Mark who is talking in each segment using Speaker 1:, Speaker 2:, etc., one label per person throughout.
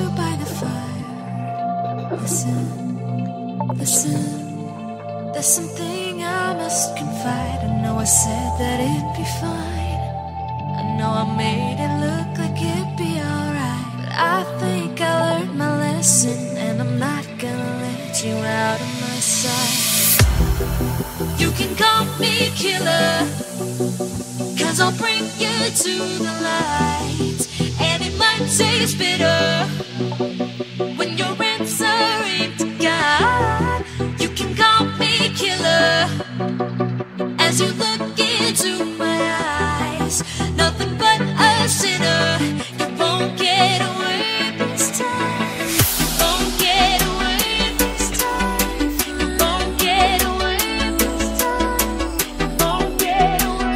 Speaker 1: by the fire. Listen, listen. There's something I must confide. I know I said that it'd be fine. I know I made it look like it'd be alright, but I think I learned my lesson, and I'm not gonna let you out of my sight. You can call me killer, 'cause I'll bring you to the light. And it might taste bitter when you're answering to God. You can call me killer as you look into my eyes. Nothing but a sinner. You won't get away this time. You won't get away this time. You won't get away this time. You won't get away.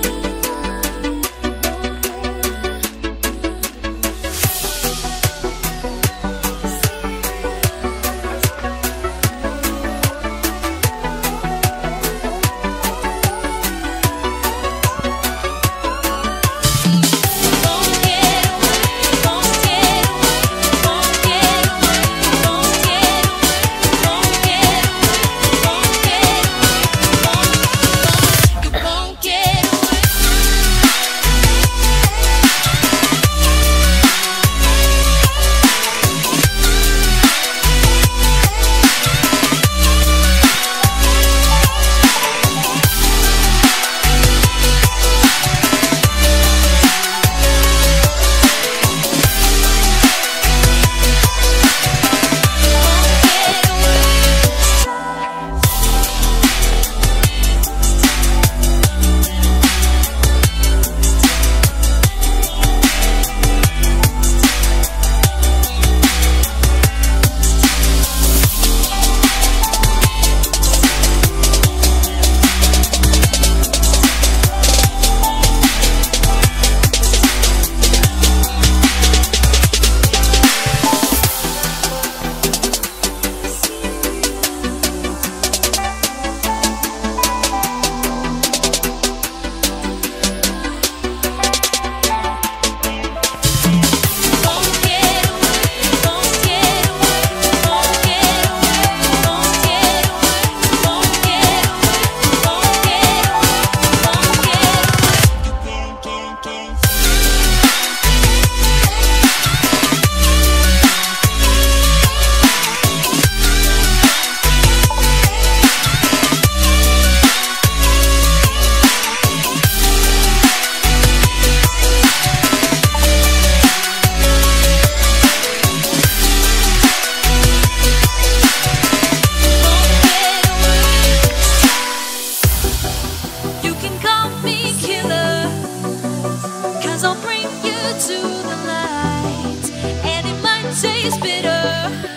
Speaker 1: Taste bitter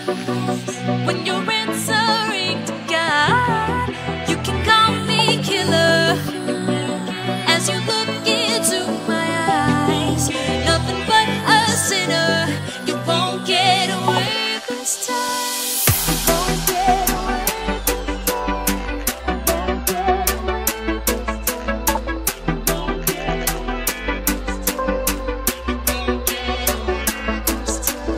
Speaker 1: when you're answering to God. You can call me killer as you look into my eyes. Nothing but a sinner. You won't get away this time. You won't get away this time. You won't get away this time. You won't get away this time.